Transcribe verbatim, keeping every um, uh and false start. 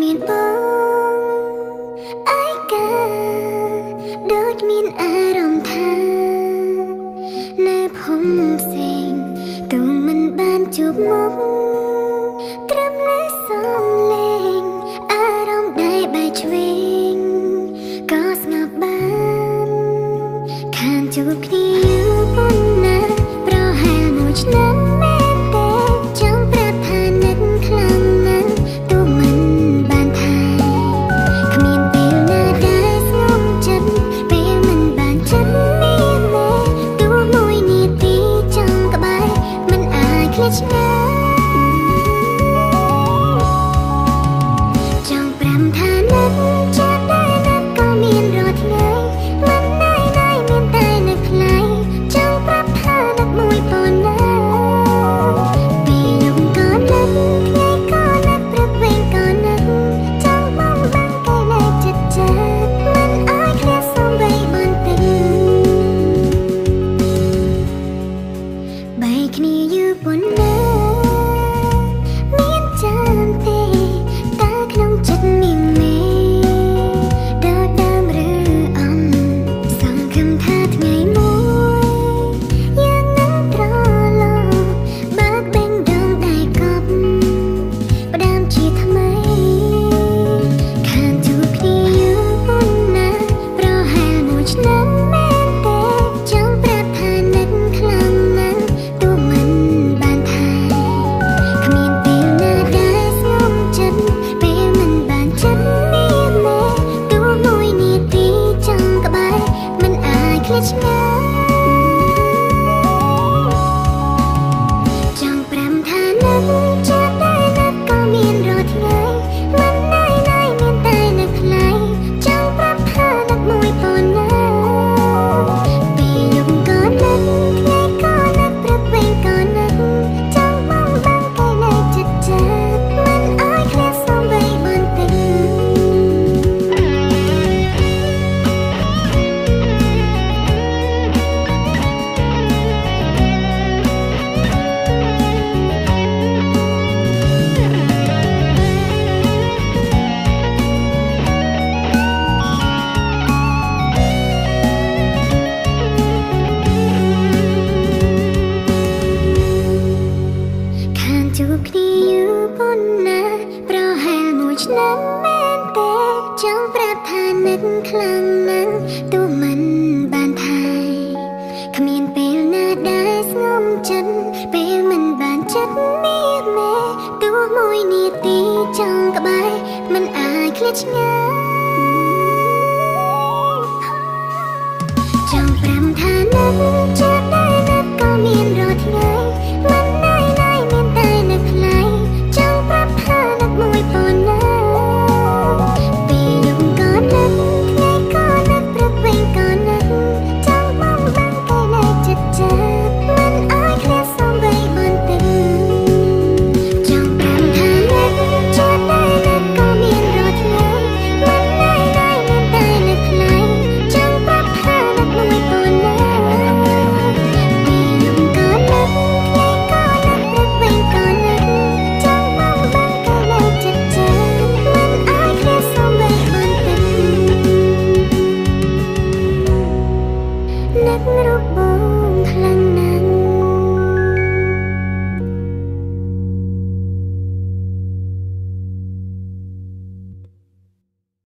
មានបងអាយកាដូចមានអារម្មណ៍ថានៅភូមិផ្សេងទូមិនបានជួបមុខត្រឹមតែសំឡេងអារម្មណ៍ដែលបែកឆ្វេងក៏ស្ងប់បានខានជួបគ្នាយូរប៉ុណ្ណាប្រហែលមួយឆ្នាំមែនទេចង់ប្រាប់ថានឹកខ្លាំងណាស់ទូមិនបានថាគ្មានពេលណាដែលស្ងប់ចិត្តពេលមិនបានចិត្តមានទេទូមួយនាទីចង់ក្បែរមិនអាចឃ្លាតឆ្ងាយចង់ប្រាំថានឹកចិត្តដែលនឹកក៏មានរាល់ថ្ងៃមិនណាយណាយមានតែនឹកផ្លៃចង់ប្រាប់ថានឹកមួយប៉ុណ្ណាពេលយប់ក៏នឹកថ្ងៃក៏នឹកព្រឹកវេងក៏នឹកចង់បងបានគេនៅចិត្តចិត្តមិនអាចឃ្លាតសំបីបន្តិចបែកគ្នាយូរប៉ុណ្ណាមានចាំទេតើក្នុងចិត្តមានមេដូចដើមឬអំសង្ឃឹមថាថ្ងៃមួយយ៉ាងនឹងត្រឡប់បើកបេងដូងដែលកប់ផ្ដើមជាថ្មីខានជួបគ្នាយូរប៉ុណ្ណាប្រហែលមួយឆ្នាំមែនទេចង់ប្រាប់ថានឹកខ្លាំងណាស់ទូមិនបានថាគ្មានពេលណាដែលស្ងប់ចិត្តពេលមិនបានចិត្តមានទេទូមួយនាទីចង់ក្បែរមិនអាចឃ្លាតឆ្ងាយចង់ប្រាំថានឹកចិត្តដែលនឹកក៏មានរាល់ថ្ងៃមិនណាយណាយមានតែនឹកផ្លៃចង់ប្រាប់ថានឹកមួយប៉ុណ្ណាពេលយប់ក៏នឹកថ្ងៃក៏នឹកព្រឹកវេងក៏នឹកចង់បងបានគេនៅចិត្តចិត្តមិនអាចឃ្លាតសំបីបន្តិចខានជួបគ្នាយូរប៉ុណ្ណាប្រហែលមួយឆ្នាំមែនទេចង់ប្រាប់ថានឹកខ្លាំងណាស់ទូមិនបានថាគ្មានពេលណាដែលស្ងប់ចិត្តពេលមិនបានចិត្តមានទេទូមួយនាទីចង់ក្បែរមិនអាចឃ្លាតឆ្ងាយចង់ប្រាំថានឹក